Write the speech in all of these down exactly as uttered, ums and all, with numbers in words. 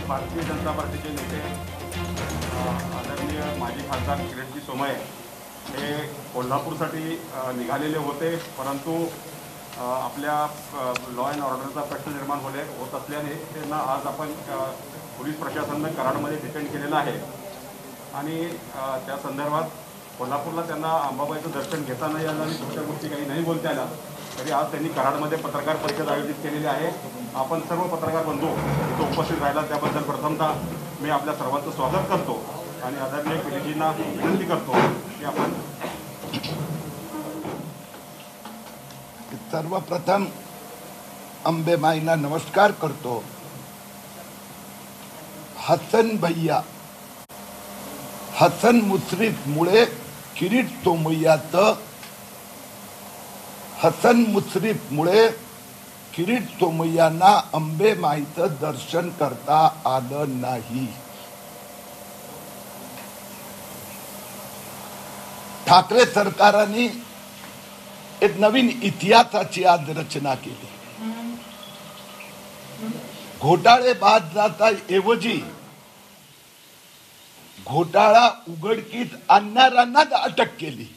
भारतीय जनता पार्टीचे नेते आदरणीय माजी खासदार किरणजी सोमय्ये हे कोल्हापूरसाठी निघालेले होते, परंतु आपल्या लॉ अँड ऑर्डरचा प्रश्न निर्माण होले होत असल्याने त्यांना आज आपण पोलीस प्रशासनाने कराडमध्ये डिटेन केलेलं आहे आणि त्या संदर्भात कोल्हापूरला त्यांना अंबाबाईचं दर्शन घेता नाही आलं आणि दुसऱ्या गोष्टी काही नाही बोलता आल्या तरी आज त्यांनी कराडमध्ये पत्रकार परिषद आयोजित केलेली आहे। आपण सर्व पत्रकार बंधू इथं उपस्थित राहिला त्याबद्दल प्रथमतः मी आपल्या सर्वांचं स्वागत करतो आणि आदरणीय किरणजींना विनंती करतो की आपण सर्वप्रथम अंबेमाईंना नमस्कार करतो। हसन भैया हसन मुश्रीफ मुळे किरीट सोमय्याचं हसन मुश्रीफ मुळे किरीट सोमय्यांना अंबेमाईचं दर्शन करता आलं नाही। ठाकरे सरकारांनी एक नवीन इतिहासाची आज रचना केली। घोटाळे बाद जाता ऐवजी घोटाळा उघडकीस आणणाऱ्यांनाच अटक केली।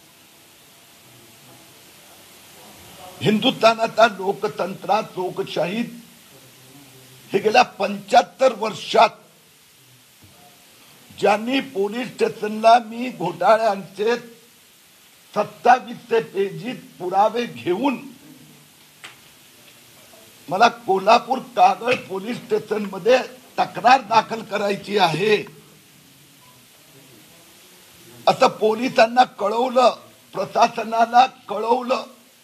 हिंदुस्थानाचा लोकतंत्रात लोकशाहीत हे गेल्या पंच्याहत्तर वर्षात ज्यांनी पोलीस स्टेशनला मी घोटाळ्यांचे सत्तावीसशे पेजीत पुरावे घेऊन मला कोल्हापूर कागळ पोलीस स्टेशन मध्ये तक्रार दाखल करायची आहे असं पोलिसांना कळवलं, प्रशासनाला कळवलं,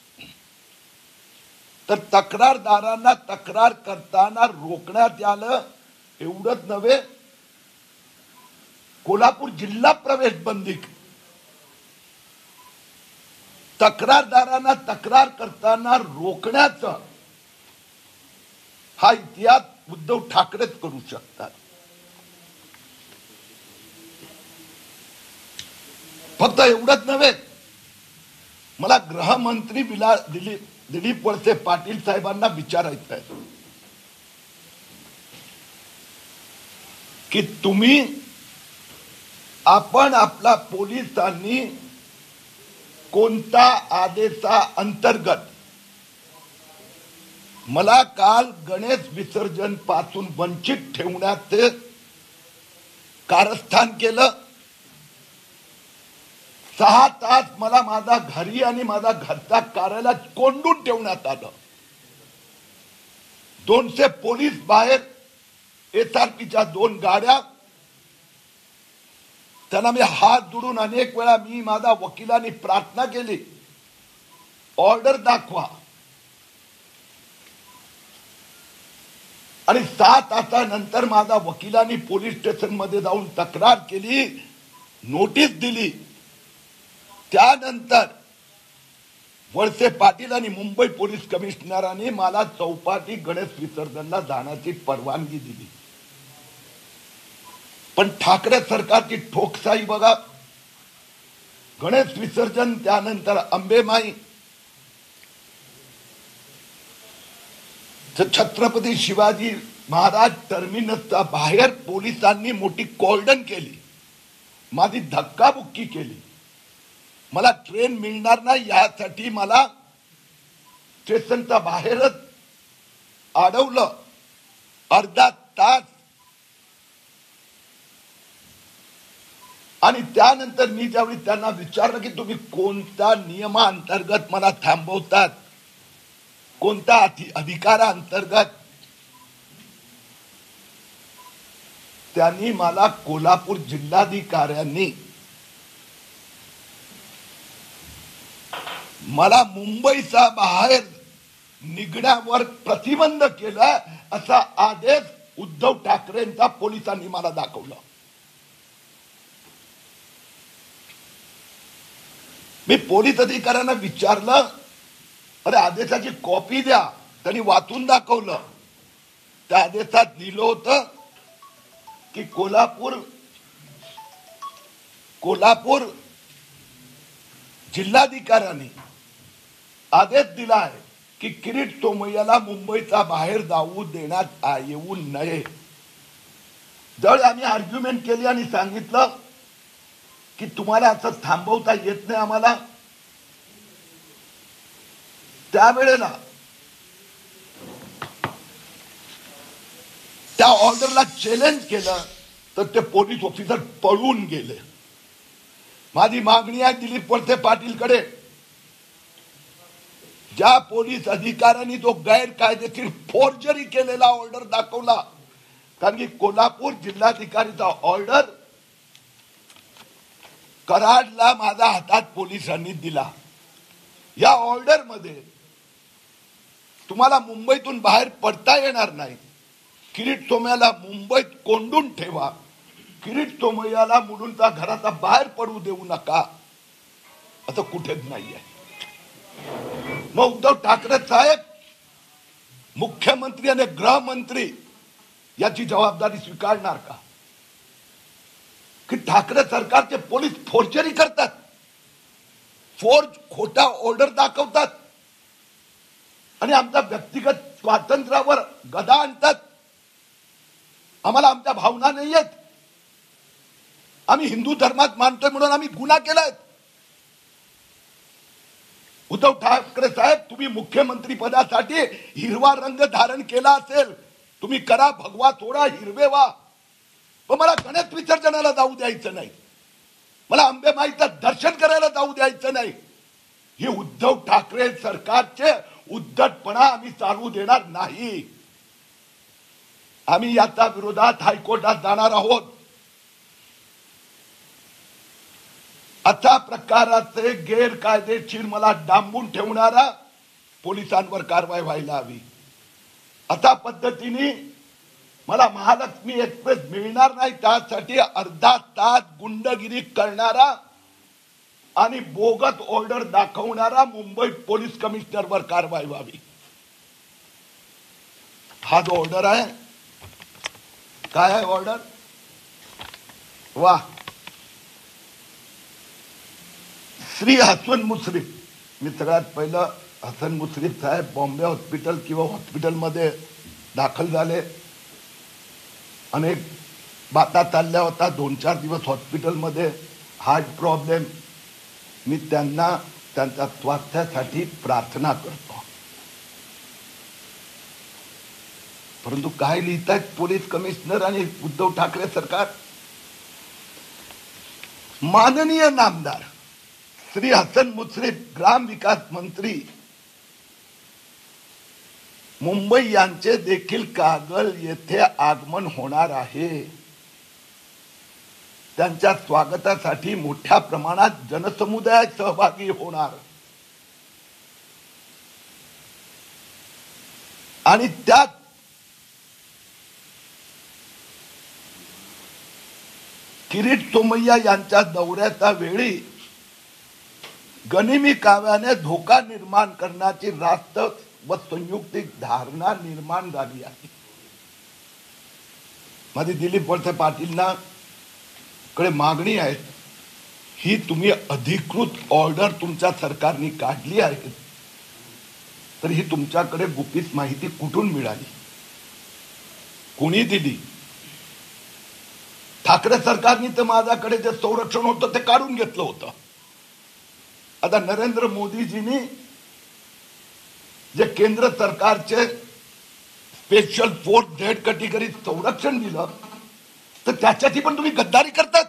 तर तक्रारदारांना तक्रार करताना रोखण्यात आलं। एवढंच नव्हे, कोल्हापूर जिल्हा प्रवेश बंदी, तक्रारदारांना तक्रार करताना रोखण्याचा हा इतिहास उद्धव ठाकरेच करू शकतात। फक्त एवढंच नव्हे, मला गृहमंत्री दिलीप दिलीप वळसे पाटील साहेबांना विचारायचं आहे की तुम्ही आपण आपला पोलिसांनी कोणता आदेशा अंतर्गत मला काल गणेश विसर्जन पासून वंचित ठेवण्याचे कारस्थान केलं। सहा तास मला माझा घरी आणि माझा घरचा कार्यालयात कोंडून ठेवण्यात आलं। दोनशे पोलीस बाहेर, एसआरपीच्या दोन गाड्या, त्यांना मी हात जोडून अनेक वेळा मी माझा वकिलांनी प्रार्थना केली, ऑर्डर दाखवा, आणि सहा तासानंतर माझा वकिलांनी पोलीस स्टेशन मध्ये जाऊन तक्रार केली, नोटीस दिली। त्यानंतर वळसे पाटील आणि मुंबई पोलीस कमिशनरांनी मला चौपाटी गणेश विसर्जनला जाण्याची परवानगी दिली। पण ठाकरे सरकारची ठोकशाही बघा, गणेश विसर्जन त्यानंतर अंबेमाई, छत्रपती शिवाजी महाराज टर्मिनसच्या बाहेर पोलिसांनी मोठी कॉर्डन केली, माझी धक्काबुक्की केली। मला ट्रेन मिळणार नाही यासाठी मला स्टेशनच्या बाहेरच अडवलं अर्धा तास, आणि त्यानंतर मी ज्यावेळी त्यांना विचारलं की तुम्ही कोणत्या नियमाअंतर्गत मला थांबवतात, कोणत्या अधिकाराअंतर्गत, त्यांनी मला कोल्हापूर जिल्हाधिकाऱ्यांनी मला मुंबईचा बाहेर निघण्यावर प्रतिबंध केला असा आदेश उद्धव ठाकरेंचा पोलिसांनी मला दाखवला। मी पोलीस अधिकाऱ्यांना विचारलं, अरे आदेशाची कॉपी द्या, त्यांनी वाचून दाखवलं। त्या आदेशात लिहिलं होतं की कोल्हापूर कोल्हापूर जिल्हाधिकाऱ्यांनी आदेश दिला आहे की किरीट सोमय्याला मुंबईचा बाहेर जाऊ देण्यात येऊ नये। ज्यावेळी आम्ही आर्ग्युमेंट केली आणि सांगितलं की तुम्हाला असं थांबवता येत नाही आम्हाला, त्यावेळेला त्या ऑर्डरला चॅलेंज केलं तर ते पोलीस ऑफिसर पळून गेले. माझी मागणी आहे दिलीप वळसे पाटीलकडे, ज्या पोलीस अधिकाऱ्यांनी जो गैरकायदेशीर फोर्जरी केलेला ऑर्डर दाखवला, कारण की कोल्हापूर जिल्हाधिकारीचा ऑर्डर कराडला माझ्या हातात पोलिसांनी दिला. या ऑर्डर मध्ये तुम्हाला मुंबईतून बाहेर पडता येणार नाही, किरीट सोमय्याला मुंबईत कोंडून ठेवा, किरीट सोमय्याला मुलुंडच्या घराचा बाहेर पडू देऊ नका, असं कुठेच नाहीये. मग उद्धव ठाकरे साहेब मुख्यमंत्री आणि गृहमंत्री याची जबाबदारी स्वीकारणार का की ठाकरे सरकारचे पोलीस फोर्जरी करतात, फोर्ज खोटा ऑर्डर दाखवतात आणि आमच्या व्यक्तिगत स्वातंत्र्यावर गदा आणतात. आम्हाला आमच्या भावना नाही आहेत, आम्ही हिंदू धर्मात मानतोय म्हणून आम्ही गुन्हा केलाय. उद्धव ठाकरे साहेब, तुम्ही मुख्यमंत्री पदासाठी हिरवा रंग धारण केला असेल, तुम्ही करा, भगवा थोडा हिरवे व्हा, पण मला गणेश विसर्जनाला जाऊ द्यायचं नाही, मला अंबेमाईचं दर्शन करायला जाऊ द्यायचं नाही. हे उद्धव ठाकरे सरकारचे उद्धटपणा आम्ही चालू देणार नाही. आम्ही याच्या विरोधात हायकोर्टात जाणार आहोत. अशा प्रकाराचे गैरकायदेशीर मला डांबून ठेवणारा पोलिसांवर कारवाई व्हायला हवी. अशा पद्धतीने मला महालक्ष्मी एक्सप्रेस मिळणार नाही, त्यासाठी अर्धा तास गुंडगिरी करणारा आणि बोगस ऑर्डर दाखवणारा मुंबई पोलीस कमिशनरवर कारवाई व्हावी. हा जो ऑर्डर आहे, काय आहे ऑर्डर? वा, श्री हसन मुश्रीफ. मी सगळ्यात पहिलं हसन मुश्रीफ साहेब बॉम्बे हॉस्पिटल किंवा हॉस्पिटलमध्ये दाखल झाले. अनेक बाता चालल्या होता, दोन चार दिवस हॉस्पिटलमध्ये, हार्ट प्रॉब्लेम. मी त्यांना त्यांच्या स्वास्थ्यासाठी प्रार्थना करतो. परंतु काय लिहितायत पोलीस कमिशनर आणि उद्धव ठाकरे सरकार? माननीय नामदार श्री हसन मुश्रीफ ग्राम विकास मंत्री मुंबई यांचे देखील कागल येथे आगमन होणार आहे. त्यांच्या स्वागतासाठी मोठ्या प्रमाणात जनसमुदाय सहभागी होणार आणि त्यात किरीट सोमय्या यांच्या दौऱ्याच्या वेळी गनिमी काव्याने धोका निर्माण करण्याची रास्त व संयुक्तिक धारणा निर्माण झाली आहे. माझी दिलीप वळसे पाटीलना कडे मागणी आहे, ही तुम्ही अधिकृत ऑर्डर तुमच्या सरकारने काढली आहे, तर ही तुमच्याकडे गुपित माहिती कुठून मिळाली, कोणी दिली? ठाकरे सरकारने तर माझ्याकडे जे संरक्षण होतं ते काढून घेतलं होतं. आता नरेंद्र मोदीजींनी जे केंद्र सरकारचे स्पेशल फोर्स झेड कॅटेगरी संरक्षण दिलं, तर त्याच्याची पण तुम्ही गद्दारी करतात.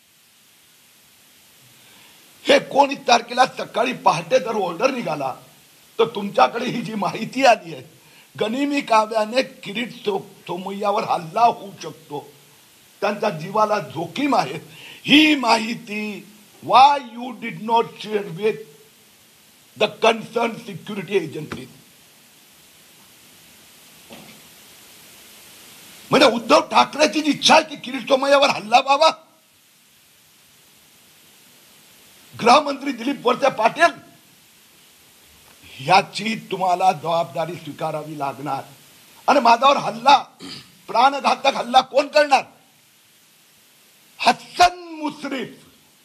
हे एकोणीस तारखेला सकाळी पहाटे जर ऑर्डर निघाला तर तुमच्याकडे ही जी माहिती आली आहे, गनिमी काव्याने किरीट सोमय्यावर हल्ला होऊ शकतो, त्यांच्या जीवाला जोखीम आहे, ही माहिती why you did not share with the concerned security agencies? म्हणजे उद्धव ठाकरेची जी इच्छा आहे की किरीट सोमय्यावर हल्ला व्हावा, गृहमंत्री दिलीप वळसे पाटील याची तुम्हाला जबाबदारी स्वीकारावी लागणार. आणि माझ्यावर हल्ला, प्राणघातक हल्ला कोण करणार? हसन मुश्रीफ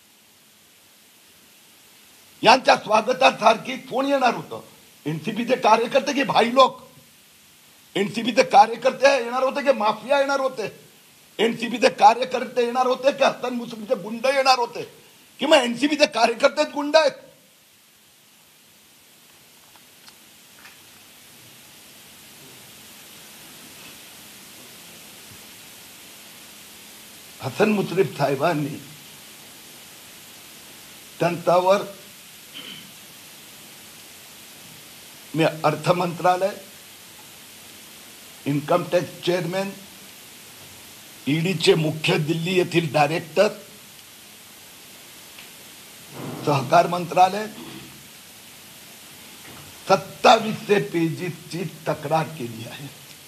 यांच्या स्वागतासारखी कोण येणार होतं? एनसीपीचे कार्यकर्ते की भाई लोक? एनसीपीचे कार्यकर्ते येणार होते की माफिया येणार होते? एनसीबीचे कार्यकर्ते येणार होते की हसन मुश्रीफचे गुंड येणार होते किंवा एनसीबीचे कार्यकर्तेच गुंड आहेत? हसन मुश्रीफ साहेबांनी त्यांच्यावर मी अर्थ मंत्रालय, इन्कम टॅक्स चेअरमॅन, ईडीचे मुख्य दिल्ली येथील डायरेक्टर, सहकार मंत्रालय सत्तावीसशे पेजीची तक्रार केली आहे.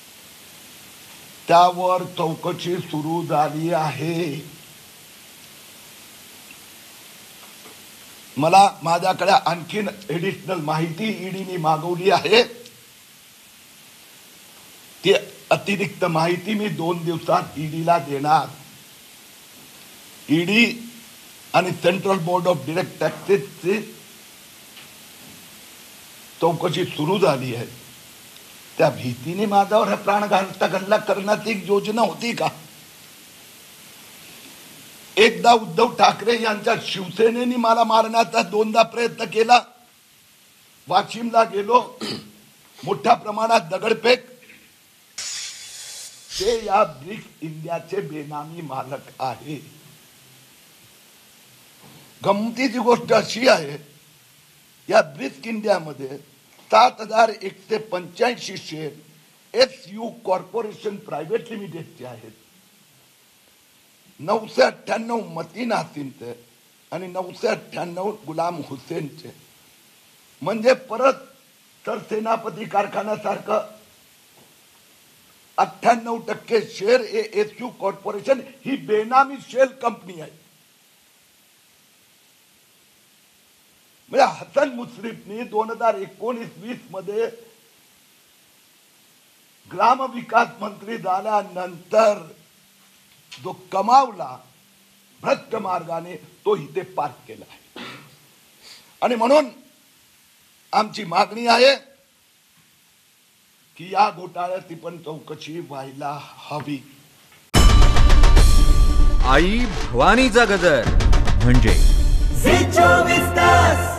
त्यावर चौकशी सुरू झाली आहे. मला माझ्याकडे आणखीन एडिशनल माहिती ईडीने मागवली आहे. ती अतिरिक्त माहिती मी दोन दिवसात ईडीला देणार. ईडी आणि सेंट्रल बोर्ड ऑफ डायरेक्ट टॅक्सेसची चौकशी सुरू झाली आहे. त्या भीतीने माझ्यावर प्राणघातक हल्ला करण्याची एक योजना होती का? एकदा उद्धव ठाकरे यांच्या शिवसेनेने मला मारण्याचा दोनदा प्रयत्न केला. वाशिमला गेलो, मोठ्या प्रमाणात दगडफेक. ते या ब्रिक्स इंडियाचे बेनामी मालक आहे. गमतीची गोष्ट अशी आहे, या ब्रिक्स इंडियामध्ये सात हजार एकशे पंच्याऐंशी share S U corporation private लिमिटेडचे आहेत. नऊशे अठ्ठ्याण्णव मतीन हसीनचे आणि नऊशे अठ्ठ्याण्णव गुलाम हुसेनचे. म्हणजे परत सरसेनापती कारखान्यासारखं अठ्ठ्याण्णव टक्के शेअर हे एस यू कॉर्पोरेशन ही बेनामी शेल कंपनी आहे. म्हणजे हसन मुश्रीफनी दोन हजार एकोणीस वीस मध्ये ग्रामविकास मंत्री झाल्यानंतर जो कमावला भ्रष्ट मार्गाने तो इथे पार्क केला आहे. आणि म्हणून आमची मागणी आहे की या घोटाळ्याची पण चौकशी व्हायला हवी. आई भवानीचा गजर म्हणजे झी चोवीस तास.